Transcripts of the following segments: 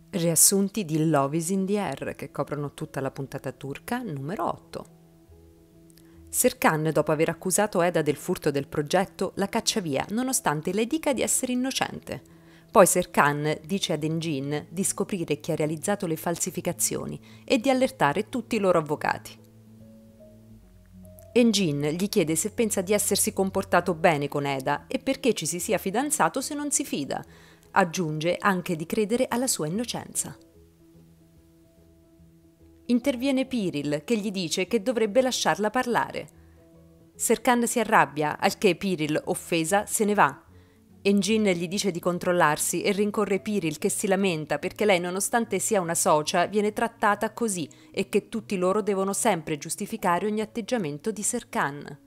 Riassunti di Love is in the Air che coprono tutta la puntata turca numero 8. Serkan, dopo aver accusato Eda del furto del progetto, la caccia via, nonostante lei dica di essere innocente. Poi Serkan dice ad Engin di scoprire chi ha realizzato le falsificazioni e di allertare tutti i loro avvocati. Engin gli chiede se pensa di essersi comportato bene con Eda e perché ci si sia fidanzato se non si fida. Aggiunge anche di credere alla sua innocenza. Interviene Piril, che gli dice che dovrebbe lasciarla parlare. Serkan si arrabbia, al che Piril, offesa, se ne va. Engin gli dice di controllarsi e rincorre Piril, che si lamenta perché lei, nonostante sia una socia, viene trattata così e che tutti loro devono sempre giustificare ogni atteggiamento di Serkan.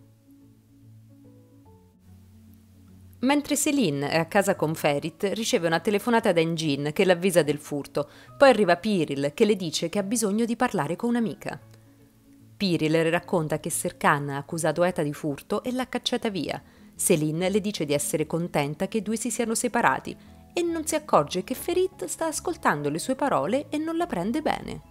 Mentre Selin è a casa con Ferit, riceve una telefonata da Engin che l'avvisa del furto. Poi arriva Piril che le dice che ha bisogno di parlare con un'amica. Piril le racconta che Serkan ha accusato Eta di furto e l'ha cacciata via. Selin le dice di essere contenta che i due si siano separati e non si accorge che Ferit sta ascoltando le sue parole e non la prende bene.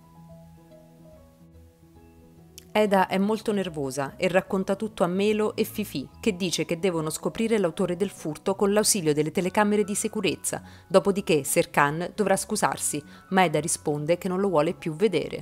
Eda è molto nervosa e racconta tutto a Melo e Fifi, che dice che devono scoprire l'autore del furto con l'ausilio delle telecamere di sicurezza, dopodiché Serkan dovrà scusarsi, ma Eda risponde che non lo vuole più vedere.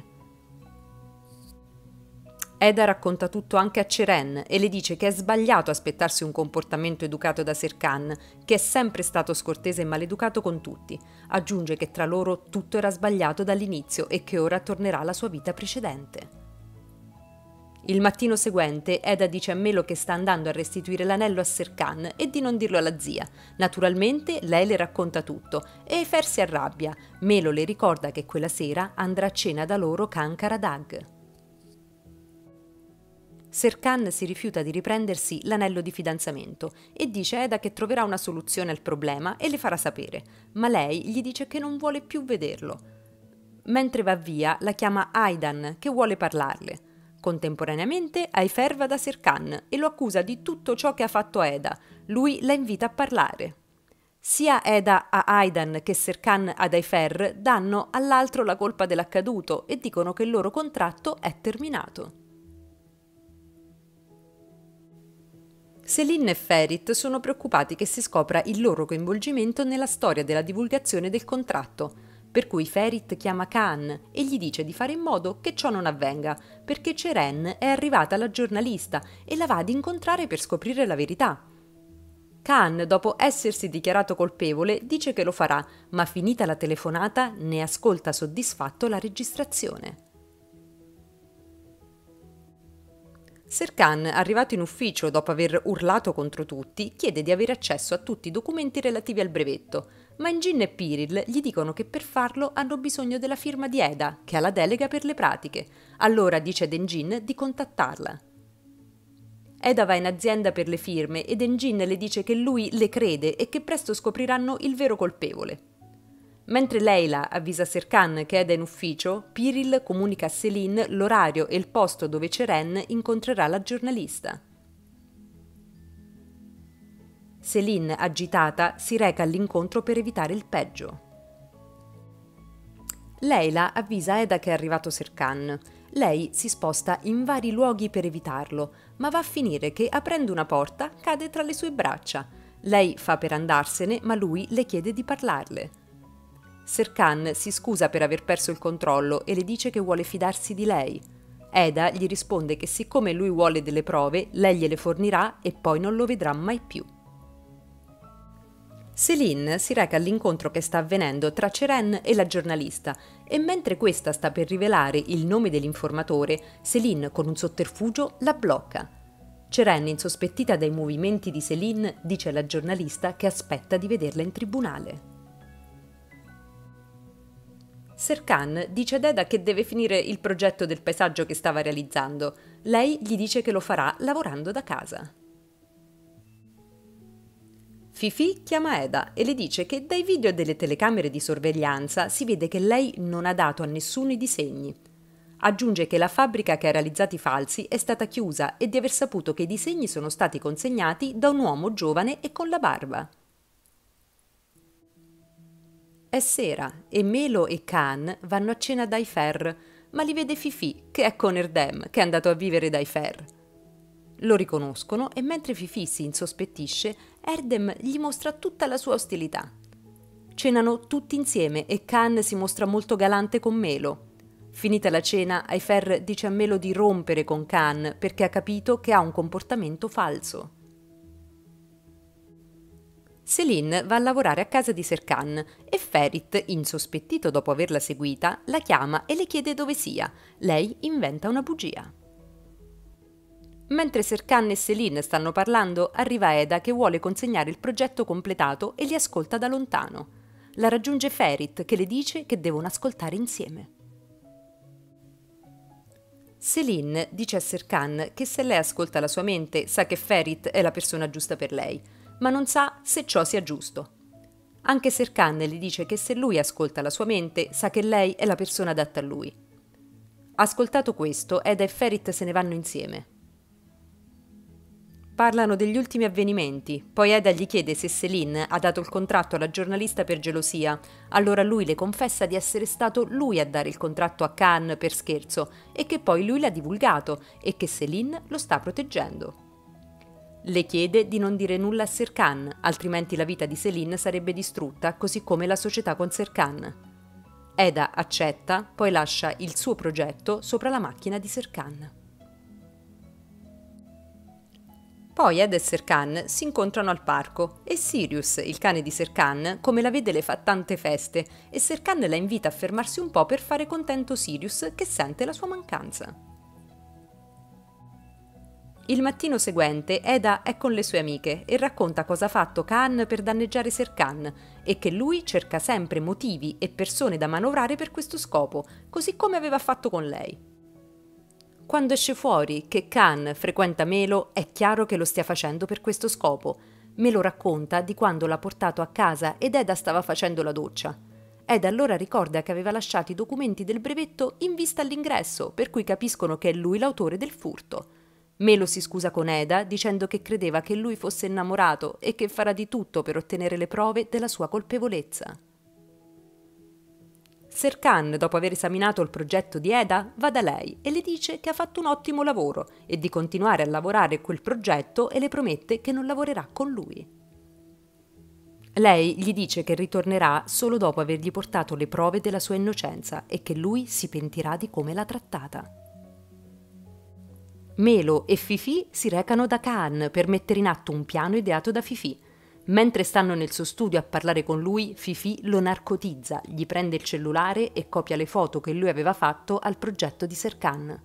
Eda racconta tutto anche a Ceren e le dice che è sbagliato aspettarsi un comportamento educato da Serkan, che è sempre stato scortese e maleducato con tutti. Aggiunge che tra loro tutto era sbagliato dall'inizio e che ora tornerà alla sua vita precedente. Il mattino seguente Eda dice a Melo che sta andando a restituire l'anello a Serkan e di non dirlo alla zia. Naturalmente lei le racconta tutto e Fer si arrabbia. Melo le ricorda che quella sera andrà a cena da loro Khan Karadag. Serkan si rifiuta di riprendersi l'anello di fidanzamento e dice a Eda che troverà una soluzione al problema e le farà sapere, ma lei gli dice che non vuole più vederlo. Mentre va via la chiama Aidan che vuole parlarle. Contemporaneamente Ayfer va da Serkan e lo accusa di tutto ciò che ha fatto Eda. Lui la invita a parlare. Sia Eda a Aidan che Serkan ad Ayfer danno all'altro la colpa dell'accaduto e dicono che il loro contratto è terminato. Selin e Ferit sono preoccupati che si scopra il loro coinvolgimento nella storia della divulgazione del contratto, per cui Ferit chiama Khan e gli dice di fare in modo che ciò non avvenga, perché Ceren è arrivata la giornalista e la va ad incontrare per scoprire la verità. Khan, dopo essersi dichiarato colpevole, dice che lo farà, ma finita la telefonata ne ascolta soddisfatto la registrazione. Serkan, arrivato in ufficio dopo aver urlato contro tutti, chiede di avere accesso a tutti i documenti relativi al brevetto, ma Engin e Piril gli dicono che per farlo hanno bisogno della firma di Eda, che ha la delega per le pratiche. Allora dice ad Engin di contattarla. Eda va in azienda per le firme ed Engin le dice che lui le crede e che presto scopriranno il vero colpevole. Mentre Leila avvisa Serkan che Eda è in ufficio, Piril comunica a Selin l'orario e il posto dove Ceren incontrerà la giornalista. Selin, agitata, si reca all'incontro per evitare il peggio. Leila avvisa Eda che è arrivato Serkan. Lei si sposta in vari luoghi per evitarlo, ma va a finire che, aprendo una porta, cade tra le sue braccia. Lei fa per andarsene, ma lui le chiede di parlarle. Serkan si scusa per aver perso il controllo e le dice che vuole fidarsi di lei. Eda gli risponde che siccome lui vuole delle prove, lei gliele fornirà e poi non lo vedrà mai più. Selin si reca all'incontro che sta avvenendo tra Ceren e la giornalista e mentre questa sta per rivelare il nome dell'informatore, Selin con un sotterfugio la blocca. Ceren, insospettita dai movimenti di Selin, dice alla giornalista che aspetta di vederla in tribunale. Serkan dice ad Eda che deve finire il progetto del paesaggio che stava realizzando. Lei gli dice che lo farà lavorando da casa. Fifi chiama Eda e le dice che dai video delle telecamere di sorveglianza si vede che lei non ha dato a nessuno i disegni. Aggiunge che la fabbrica che ha realizzato i falsi è stata chiusa e di aver saputo che i disegni sono stati consegnati da un uomo giovane e con la barba. È sera e Melo e Khan vanno a cena dai Fer, ma li vede Fifi, che è con Erdem, che è andato a vivere dai Fer. Lo riconoscono e mentre Fifi si insospettisce, Erdem gli mostra tutta la sua ostilità. Cenano tutti insieme e Khan si mostra molto galante con Melo. Finita la cena, Aifer dice a Melo di rompere con Khan perché ha capito che ha un comportamento falso. Céline va a lavorare a casa di Serkan e Ferit, insospettito dopo averla seguita, la chiama e le chiede dove sia. Lei inventa una bugia. Mentre Serkan e Céline stanno parlando, arriva Eda che vuole consegnare il progetto completato e li ascolta da lontano. La raggiunge Ferit che le dice che devono ascoltare insieme. Céline dice a Serkan che se lei ascolta la sua mente sa che Ferit è la persona giusta per lei, ma non sa se ciò sia giusto. Anche Serkan le dice che se lui ascolta la sua mente sa che lei è la persona adatta a lui. Ascoltato questo, Eda e Ferit se ne vanno insieme. Parlano degli ultimi avvenimenti, poi Eda gli chiede se Céline ha dato il contratto alla giornalista per gelosia, allora lui le confessa di essere stato lui a dare il contratto a Khan per scherzo e che poi lui l'ha divulgato e che Céline lo sta proteggendo. Le chiede di non dire nulla a Serkan, altrimenti la vita di Céline sarebbe distrutta, così come la società con Serkan. Eda accetta, poi lascia il suo progetto sopra la macchina di Serkan. Poi Ed e Serkan si incontrano al parco e Sirius, il cane di Serkan, come la vede le fa tante feste e Serkan la invita a fermarsi un po' per fare contento Sirius che sente la sua mancanza. Il mattino seguente Eda è con le sue amiche e racconta cosa ha fatto Khan per danneggiare Serkan e che lui cerca sempre motivi e persone da manovrare per questo scopo, così come aveva fatto con lei. Quando esce fuori che Khan frequenta Melo, è chiaro che lo stia facendo per questo scopo. Melo racconta di quando l'ha portato a casa ed Eda stava facendo la doccia. Eda allora ricorda che aveva lasciato i documenti del brevetto in vista all'ingresso, per cui capiscono che è lui l'autore del furto. Melo si scusa con Eda dicendo che credeva che lui fosse innamorato e che farà di tutto per ottenere le prove della sua colpevolezza. Serkan, dopo aver esaminato il progetto di Eda, va da lei e le dice che ha fatto un ottimo lavoro e di continuare a lavorare quel progetto e le promette che non lavorerà con lui. Lei gli dice che ritornerà solo dopo avergli portato le prove della sua innocenza e che lui si pentirà di come l'ha trattata. Melo e Fifi si recano da Khan per mettere in atto un piano ideato da Fifi. Mentre stanno nel suo studio a parlare con lui, Fifi lo narcotizza, gli prende il cellulare e copia le foto che lui aveva fatto al progetto di Serkan.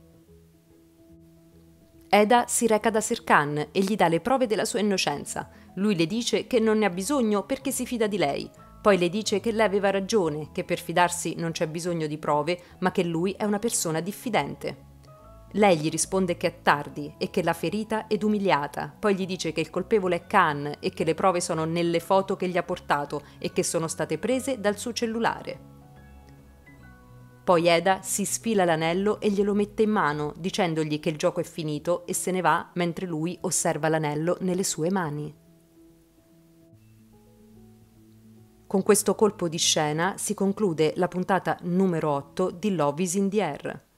Eda si reca da Serkan e gli dà le prove della sua innocenza. Lui le dice che non ne ha bisogno perché si fida di lei. Poi le dice che lei aveva ragione, che per fidarsi non c'è bisogno di prove, ma che lui è una persona diffidente. Lei gli risponde che è tardi e che l'ha ferita ed umiliata, poi gli dice che il colpevole è Khan e che le prove sono nelle foto che gli ha portato e che sono state prese dal suo cellulare. Poi Eda si sfila l'anello e glielo mette in mano, dicendogli che il gioco è finito e se ne va mentre lui osserva l'anello nelle sue mani. Con questo colpo di scena si conclude la puntata numero 8 di Love is in the Air.